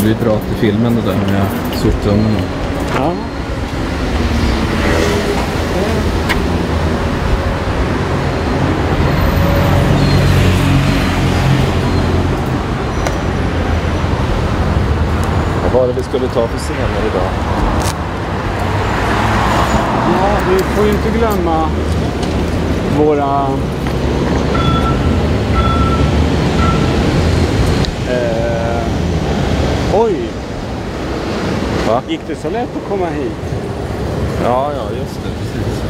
blir bra till filmen det där med soptunnorna. Ja. Vad var det vi skulle ta för scener idag? Ja, vi får ju inte glömma våra oj! Va? Gick det så lätt att komma hit? Ja, just det, precis.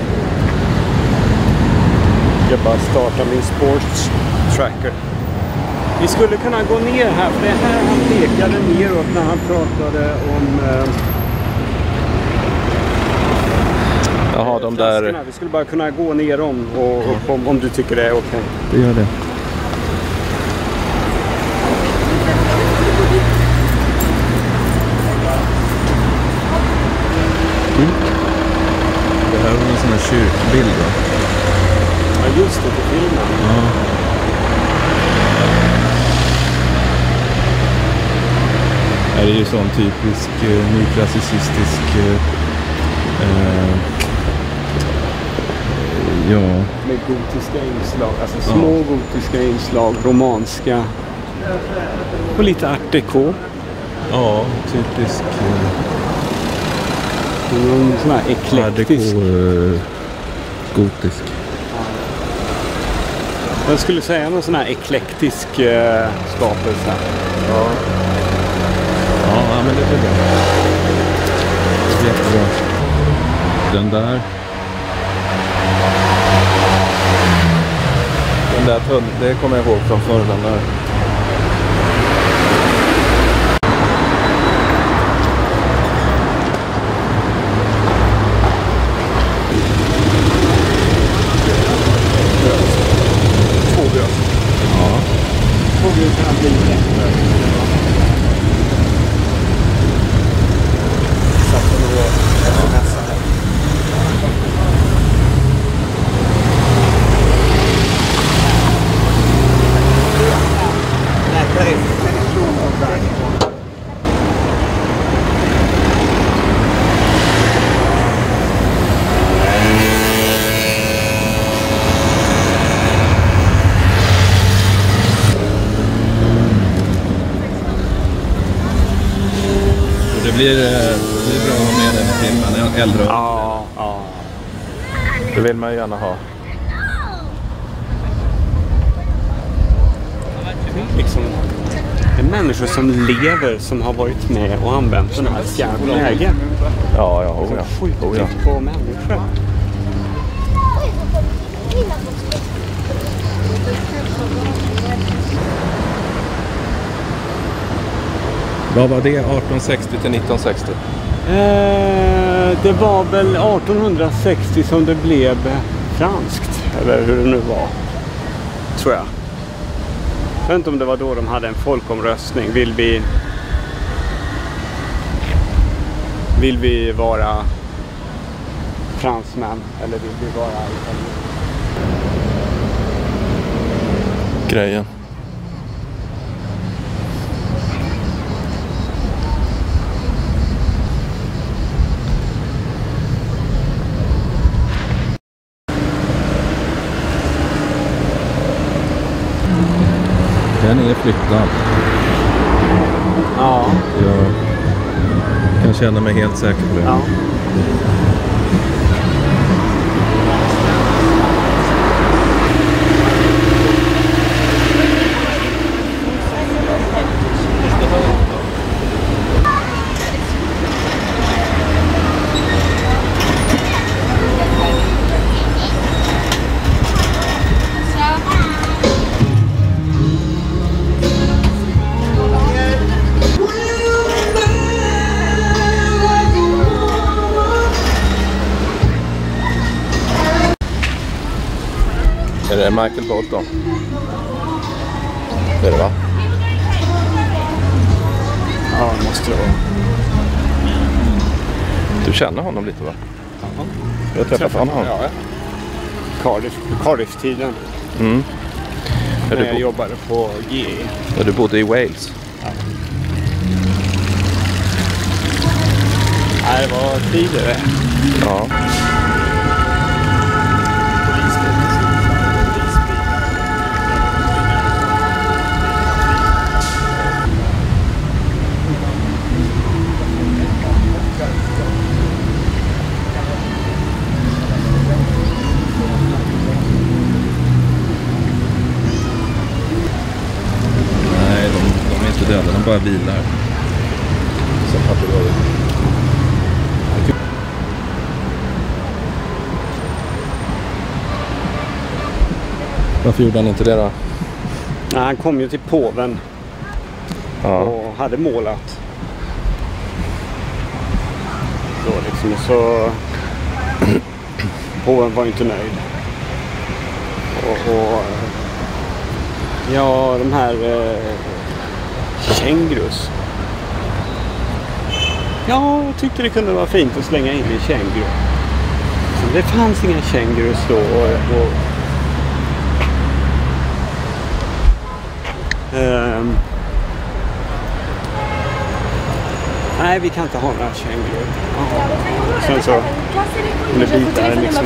Jag bara startar min sports tracker. Vi skulle kunna gå ner här, för det här han pekade neråt när han pratade om Jaha, de där... flaskorna. Vi skulle bara kunna gå ner om du tycker det är okej. Det gör det. Det här var en sån här kyrkbild va? Ja, just det, till filmen. Ja. Här är ju sån typisk nyklassicistisk ja. Med gotiska inslag, alltså små gotiska inslag, romanska och lite art déco. Ja, typisk Någon sån här eklektisk. gotisk. Jag skulle säga någon sån här eklektisk skapelse. Ja. Ja, men det blir bra. Jättebra. Den där det kommer jag ihåg från förr, den där. Två bröst. Ja. Två bröst kan bli lättare. Satt och nå smsar här. Det blir bra att ha med den i filmen, äldre. Ja. Det vill man ju gärna ha. Liksom en människa som lever, som har varit med och använt den här lägen. Ja, Skjutit på människor. Vad var det? 1860 till 1960? Det var väl 1860 som det blev franskt, eller hur det nu var, tror jag. Jag vet inte om det var då de hade en folkomröstning. Vill vi vara fransmän eller vill vi vara italienare? Grejen. Den är flyttad. Ja. Jag kan känna mig helt säker på det. Ja. Är det Michael Bolton? Det är det va? Ja, det måste det vara. Du känner honom lite va? Ja. Jag träffade honom. Ja. Cardiff-tiden. Mm. När jag jobbade på GE. Ja, du bodde i Wales. Ja. Nej, det var tidigare. Ja. Nej, de är inte döda, de bara vilar. Som papegojer. Varför gjorde han inte det då? Nej, han kom ju till påven och hade målat. Så liksom, så påven var inte nöjd. Och ja, de här kängurus. Ja, jag tyckte det kunde vara fint att slänga in en känguru. Så det fanns inga kängurus då. Nej, vi kan inte ha några kängurur. Sen så kunde bitar liksom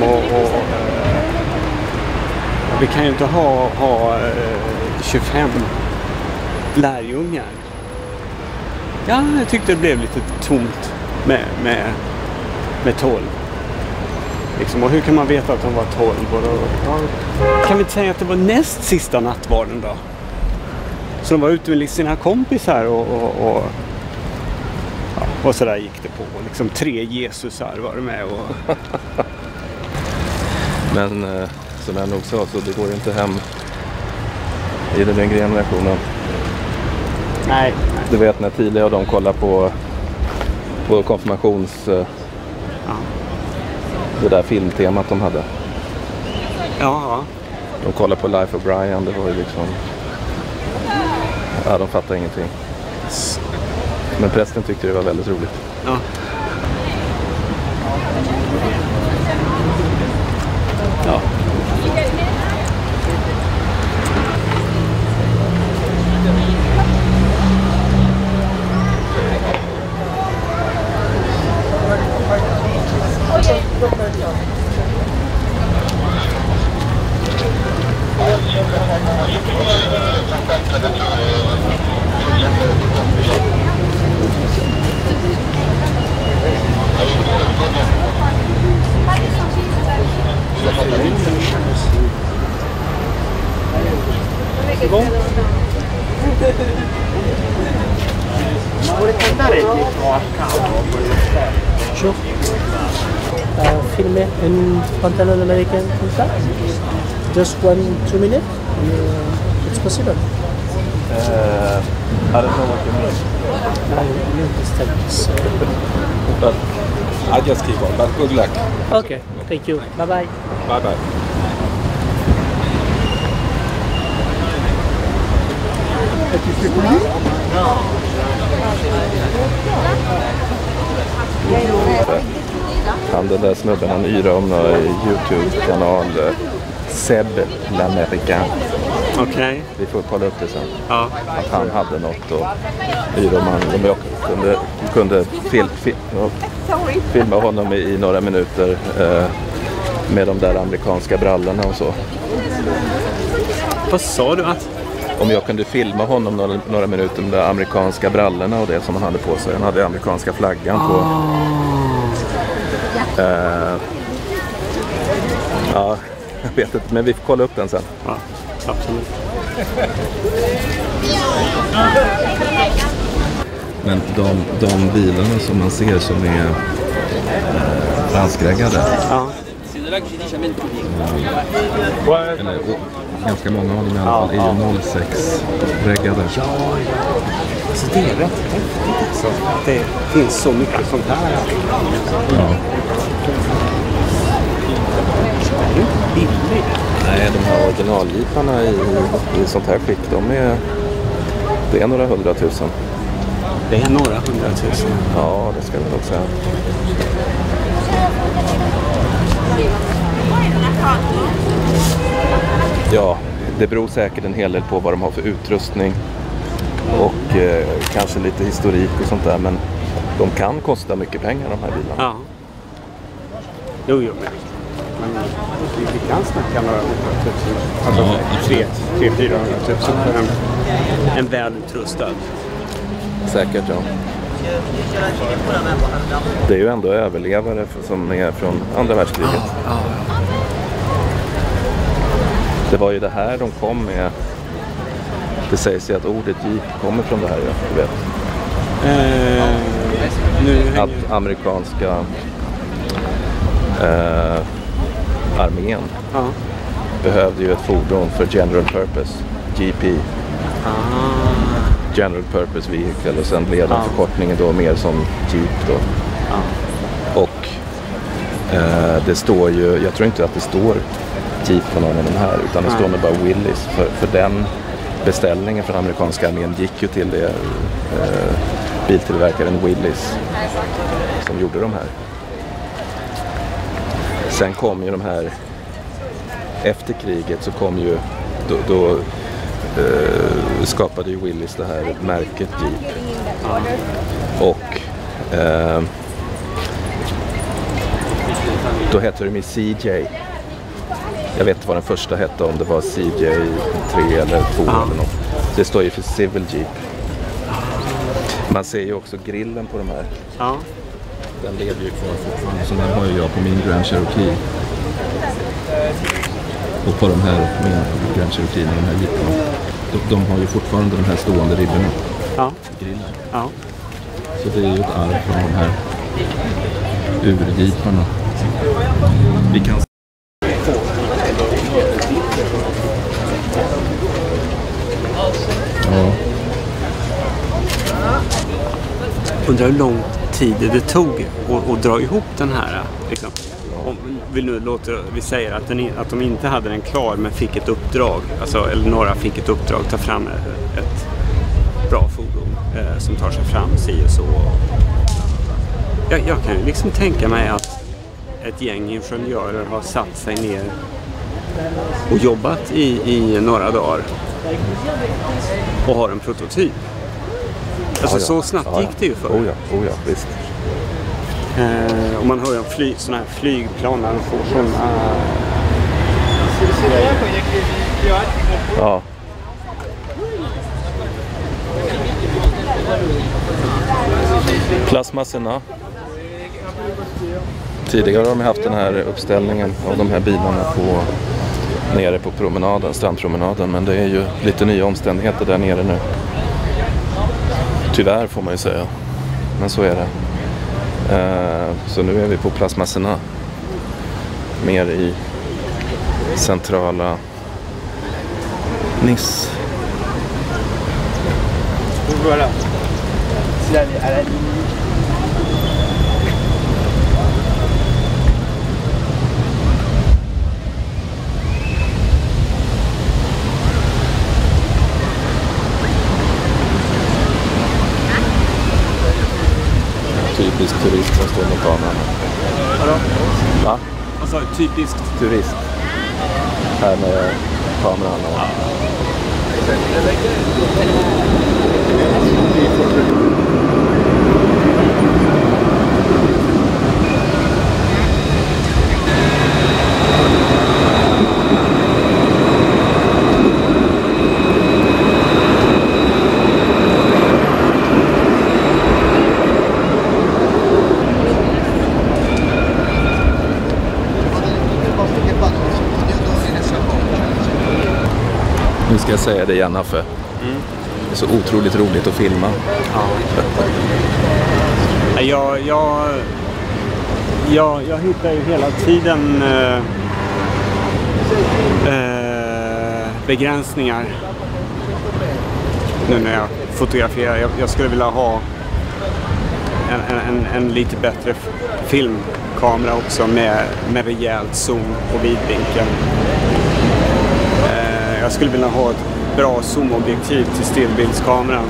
vi kan ju inte ha 25 lärjungar. Ja, jag tyckte det blev lite tomt med 12. Liksom, och hur kan man veta att de var 12? Kan vi inte säga att det var näst sista nattvarden då? Så de var ute med sina kompisar och så där gick det på. Liksom 3 Jesusar var det med. Men som jag nog sa, så det går inte hem i den yngre generationen. Nej. Du vet när tidigare de kollar på konfirmations... Det där filmtemat de hade. Ja. De kollar på Life of Brian, det var ju liksom... Ja, de fattar ingenting. Men prästen tyckte det var väldigt roligt. Ja. Ja. Sure. Filmer un pantalon américain comme ça. Just 1-2 minutes. It's possible. I don't know what you mean. I understand. But I just keep on. But good luck. Okay. Thank you. Bye bye. Bye bye. Han den där snubben, han yrar om någon YouTube-kanal, Seb l'Américain. Okej. Vi får kolla upp det sen. Ja. Att han hade något och yrar om han kunde filma honom i några minuter med de där amerikanska brallorna och så. Vad sa du att? Om jag kunde filma honom några minuter med de där amerikanska brallorna och det som han hade på sig. Han hade amerikanska flaggan på. Ja, jag vet inte, men vi får kolla upp den sen. Ja, absolut. Men de bilarna som man ser som är franskreggade. Ja. Eller ganska många av dem i alla fall är ju 06-reggade. Ja. Så det är rätt häftigt. Så det finns så mycket sånt här. Ja. Det är inte billigt. Nej, de här originaljeeparna i sånt här skick, det är några 100 000. Det är några 100 000. Ja, det ska vi nog säga. Ja, det beror säkert en hel del på vad de har för utrustning och kanske lite historik och sånt där, men De kan kosta mycket pengar, de här bilarna. Ja. Jo, men vi kan snacka några 100 000. Alltså 300-400 000 för en välutrustad. Säkert, ja. Det är ju ändå överlevare som är från andra världskriget. Det var ju det här de kom med. Det sägs ju att ordet jeep kommer från det här, ja, du vet. Att amerikanska armén behövde ju ett fordon för general purpose, GP. General purpose vehicle, och sen blev den förkortningen då mer som jeep då. Och det står ju, jag tror inte att det står jeep på någon av de här, utan det står nog bara Willys, för den beställningen från amerikanska armén gick ju till det biltillverkaren Willys som gjorde de här. Sen kom ju de här, efter kriget så kom ju då skapade ju Willys det här märket Jeep. Och då hette de i CJ. Jag vet inte vad den första hette, om det var CJ 3 eller 2 eller något. Det står ju för Civil Jeep. Man ser ju också grillen på de här. Ja. Den lever ju kvar fortfarande, så den har ju jag på min Grand Cherokee. Och på de här, min Grand Cherokee, de här jeeparna. De har ju fortfarande de här stående ribborna. Ja. Grillen. Ja. Så det är ju ett arv från de här urjeeparna. Vi kan... Ja. Undrar hur lång tid det tog att dra ihop den här. Liksom. Om vi säger att de inte hade den klar, men fick ett uppdrag. Alltså, eller några fick ett uppdrag att ta fram ett bra fordon som tar sig fram, si och så. Jag kan ju liksom tänka mig att ett gäng ingenjörer har satt sig ner och jobbat i några dagar och har en prototyp. Alltså så snabbt gick det ju för. Oh ja, visst. Och man hör ju sådana här flygplan när de får sådana... Ja. Plasmassorna. Tidigare har de haft den här uppställningen av de här bilarna nere på promenaden, strandpromenaden, men det är ju lite nya omständigheter där nere nu. Tyvärr får man ju säga, men så är det. Så nu är vi på plasmassorna, mer i centrala Nice. Voilà. C'est à la ligne. Typisk turist som står med kameran. Vadå? Va? Alltså typiskt Turist. Här med kameran och... Nu ska jag säga det igen, Affe. Det är så otroligt roligt att filma. Ja. Jag hittar ju hela tiden begränsningar nu när jag fotograferar. Jag skulle vilja ha en lite bättre filmkamera också med rejält zoom på vidvinkeln. Jag skulle vilja ha ett bra zoomobjektiv till stillbildskameran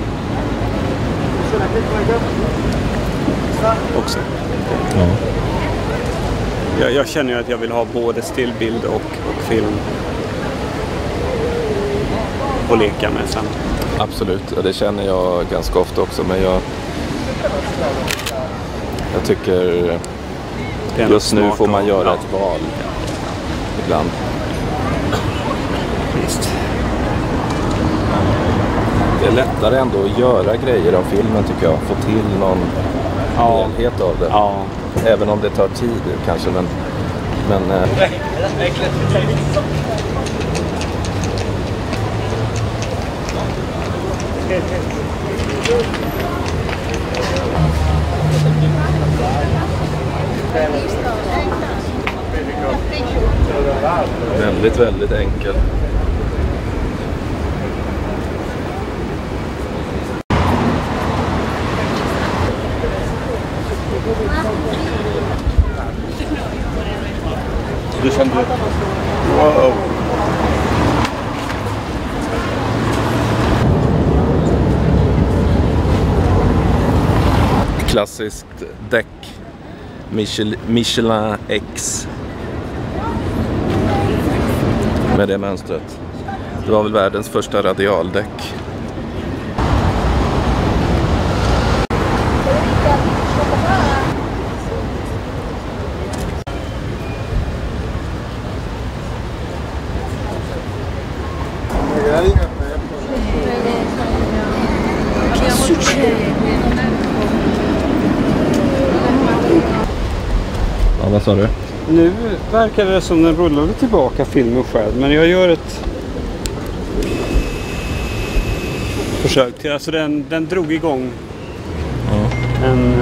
också. Ja. Jag känner ju att jag vill ha både stillbild och film att leka med sen. Absolut, det känner jag ganska ofta också, men Jag tycker just nu får man göra ett val ibland. Visst. Det är lättare ändå att göra grejer av filmen tycker jag. Få till någon helhet av det. Ja. Även om det tar tid kanske. Men väldigt, väldigt enkel. Du kände... Wow. Klassiskt däck. Michelin X. Med det mönstret. Det var väl världens första radialdäck. Ja, vad sa du? Nu verkar det som den rullade tillbaka filmen själv, men jag gör ett försök till, alltså den drog igång en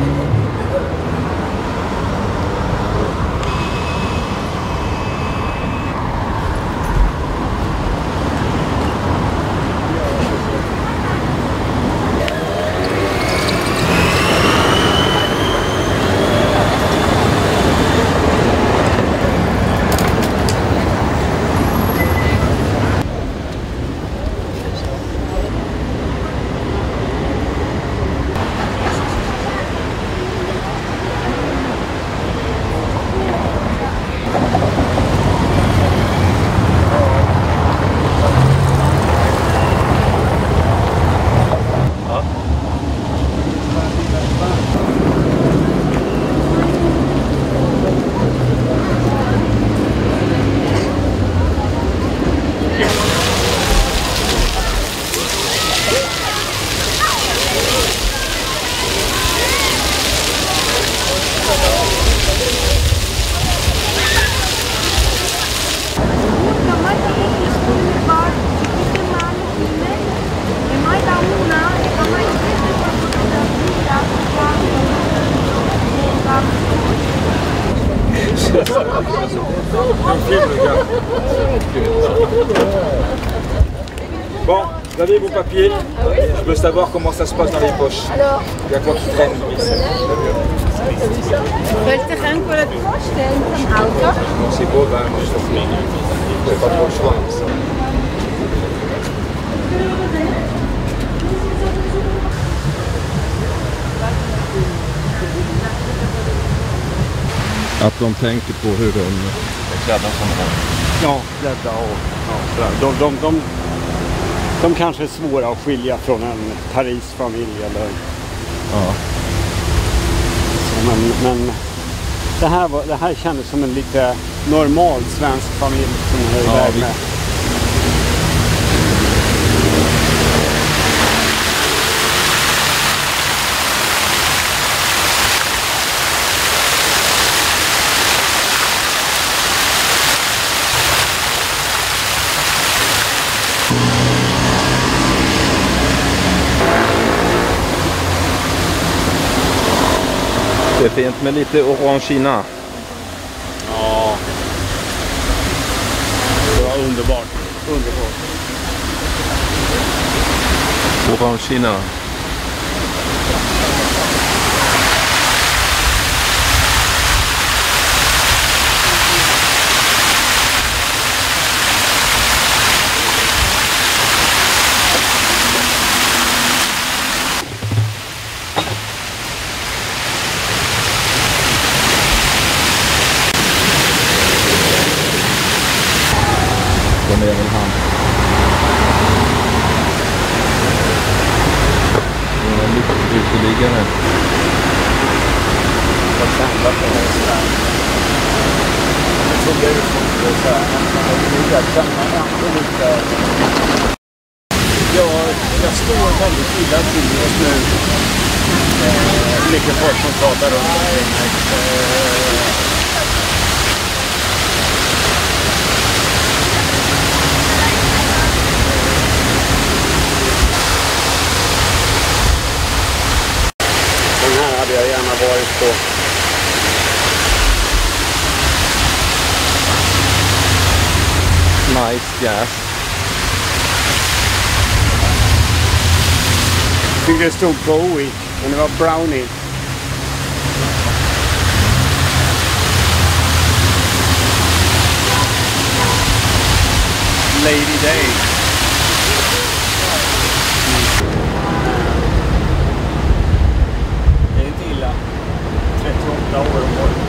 Bon, vous avez vos papiers. Je veux savoir comment ça se passe dans les poches. Il y a quoi qui traîne ici? Wollt ihr irgendwo etwas vorstellen zum Auto? C'est beau, ben, moi je trouve que vous n'avez pas trop le choix. Att de tänker på hur de... Klädda som den här. ja, klädda och sådär. De kanske är svåra att skilja från en Paris-familj eller Ja. så, men det här kändes som en lite normal svensk familj som jag är iväg med. Det är fint med lite orangina. Ja. Det var underbart. Orangina. De är väl han. uteliggare. Och sända på det. Så blir det så här. Jag står väldigt illa till just nu. Mycket folk som pratar runt omkring mig. Den här hade jag gärna varit på. Nice jazz. Jag tyckte det stod Bowie, men det var Brownie. Lady Day. Det är inte illa. 38 år om året.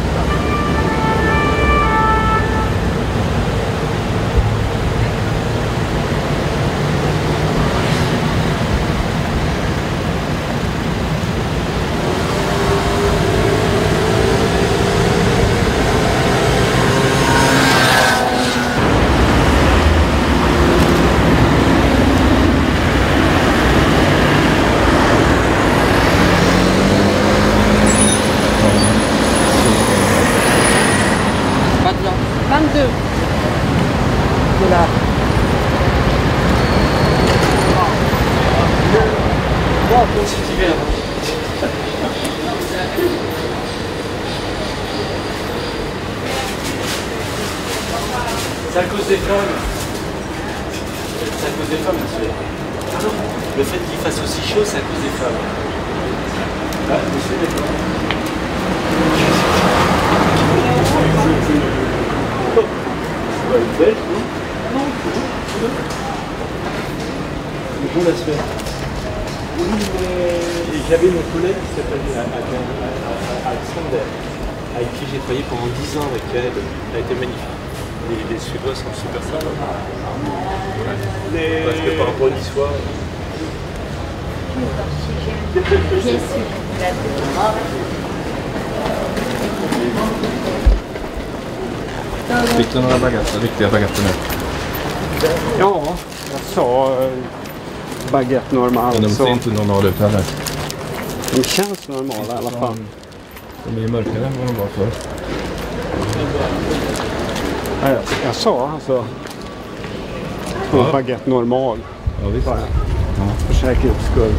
C'est à cause des femmes. C'est à cause des femmes, monsieur. Le fait qu'il fasse aussi chaud, c'est à cause des femmes. Ah, monsieur, d'accord. Ouais, une belle, non? Non, bon l'aspect. Oui, mais j'avais une collègue qui s'appelle Alexander, avec qui j'ai travaillé pendant 10 ans avec elle. Elle a été magnifique. Les Suédois sont super sympas. Ouais. Parce que par rapport à l'histoire. Bien sûr. Fick du några baguetter, riktiga baguetter nu? Ja, jag sa baguette normal. Men de ser inte normala ut heller. De känns normala i alla fall. De är ju mörkare än vad de var förr. Jag sa alltså baguette normal. Ja, visst. Bara. För säkerhets skull.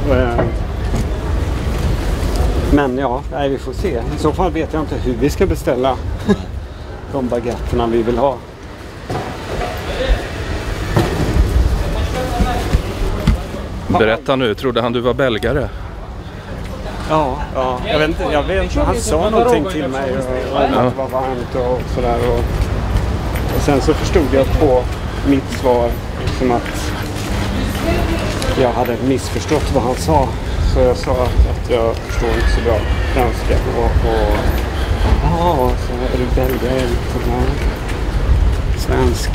Men ja, vi får se. I så fall vet jag inte hur vi ska beställa de baguetterna vi vill ha. Berätta nu, trodde han du var belgare? Ja, jag vet inte, han sa någonting till mig och att det var varmt och sådär. Och sen så förstod jag på mitt svar som att jag hade missförstått vad han sa. Så jag sa att jag förstår inte så bra franska så är du belgare eller svensk.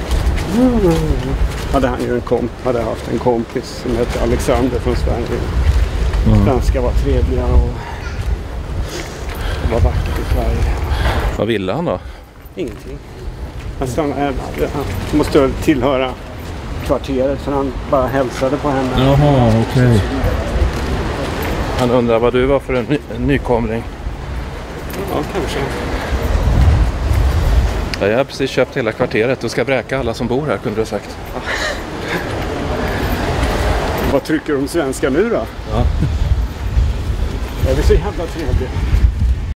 Hade haft en kompis som hette Alexander från Sverige. Svenska var trevliga och det var vackert i Sverige. Vad ville han då? Ingenting. Han måste tillhöra kvarteret för han bara hälsade på henne. Jaha, okej. Han undrar vad du var för en nykomling. Ja, kanske. Ja, jag har precis köpt hela kvarteret och ska bräka alla som bor här, kunde du ha sagt. Vad trycker de svenska nu då? Ja. Det är så jävla trevligt.